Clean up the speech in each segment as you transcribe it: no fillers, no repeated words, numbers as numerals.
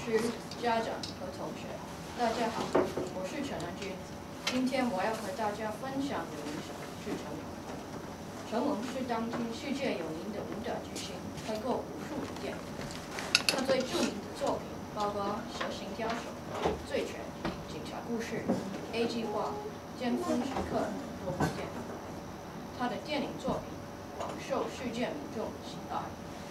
师、家长和同学，大家好，我是陈安君。今天我要和大家分享的舞手是成龙。成龙是当今世界有名的武打巨星，拍过无数部电影。他最著名的作品包括《蛇形刁手》《醉拳》《警察故事》《A 计划》《尖峰时刻》等多部电影。他的电影作品广受世界民众喜爱。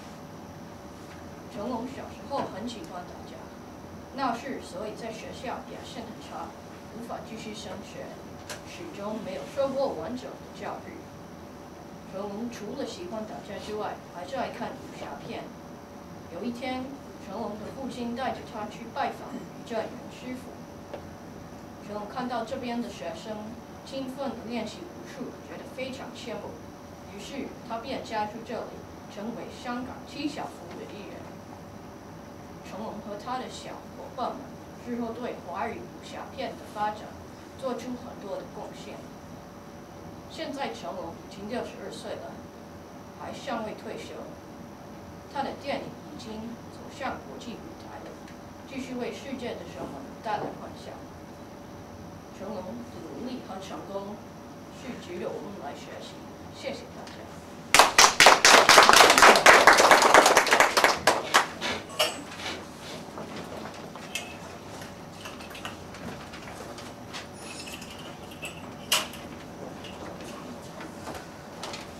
成龙小时候很喜欢打架，闹事，所以在学校表现很差，无法继续升学，始终没有受过完整的教育。成龙除了喜欢打架之外，还是爱看武侠片。有一天，成龙的父亲带着他去拜访于正元师傅。成龙看到这边的学生勤奋地练习武术，觉得非常羡慕，于是他便加入这里，成为香港七小福的一员。成龙和他的小伙伴们之后对华语武侠片的发展做出很多的贡献。现在成龙已经62岁了，还尚未退休。他的电影已经走向国际舞台了，继续为世界的人们带来欢笑。成龙的努力和成功是值得我们来学习。谢谢大家。